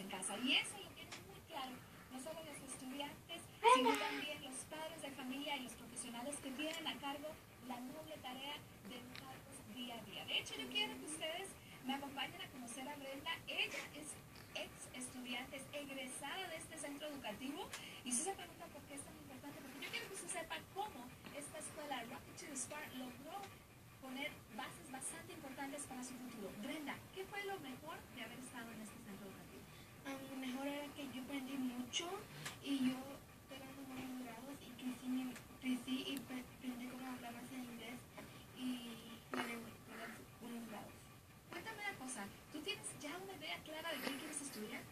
casa. Y eso lo tienen muy claro, no solo los estudiantes, sino también los padres de familia y los profesionales que tienen a cargo la noble tarea de educarlos día a día. De hecho, yo quiero que ustedes me acompañen a conocer a Brenda. Ella es ex estudiante, es egresada de este centro educativo. Y si se pregunta por qué es tan importante, porque yo quiero que usted sepa cómo esta escuela Rocket to the Spark logró poner bases bastante importantes para su futuro. Brenda, ¿qué fue lo mejor de haber estado en este centro educativo? Lo mejor era que yo aprendí mucho y yo pegando buenos grados y crecí y aprendí cómo hablar más en inglés y gané buenos grados. Cuéntame una cosa, ¿tú tienes ya una idea clara de qué quieres estudiar?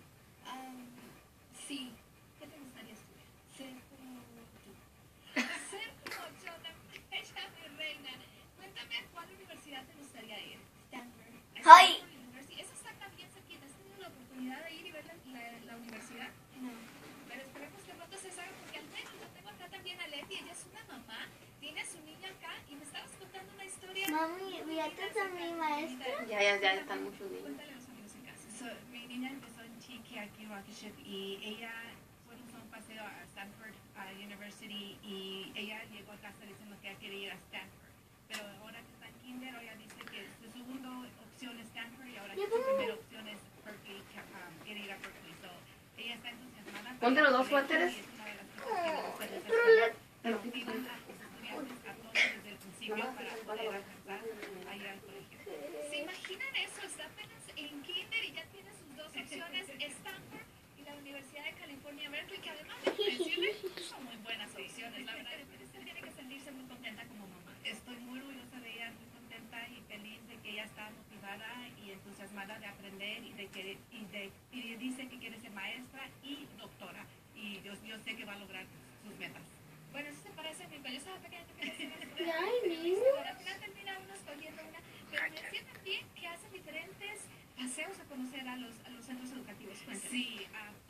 Sí, ¿Qué te gustaría estudiar? ser como tú. Ser como yo, la ella mi reina. Cuéntame a cuál universidad te gustaría ir. Stanford. ¡Ay! Stanford University. Eso está también cerquita. ¿Has tenido la oportunidad de ir y ver la universidad? No. Pero esperemos que pronto se salga, porque al menos yo tengo acá también a Leti. Ella es una mamá, tiene a su niña acá y me estabas contando una historia. Mami, ¿viste a mi maestra? Ya están muchos niños. Cuéntale a los amigos en casa. Mi niña empezó en Chiqui aquí en Rocket Ship y ella fuimos a un paseo a Stanford University y ella llegó a casa diciendo que ella quería ir a Stanford. Pero ahora que está en kinder, ella dice que su segunda opción es Stanford y ahora que su primera opción es Berkeley, quiere ir a Berkeley. So, ella está entusiasmada. Ponte los dos suéteres. Y es una de las cosas que le gusta de esta escuela. Pero motivan a los estudiantes a todos desde el principio para poder alcanzar a ir al colegio. ¿Se imaginan eso? Está apenas en kinder y ya tiene sus dos opciones, Stanford y la Universidad de California, Berkeley, que además de decirle, son muy buenas opciones. La verdad es que usted tiene que sentirse muy contenta como mamá. Estoy muy orgullosa de ella, muy contenta y feliz de que ella está motivada y entusiasmada de aprender y de querer, y dice que quiere ser maestra y doctora. Y yo sé que va a lograr sus metas. Bueno, eso se parece a mí, pero yo estaba pequeña que quería ser maestra. Ay, niño. Al final termina uno escogiendo una, pero me decía también que hacen diferentes paseos a conocer a los centros educativos. Cuéntame. Sí,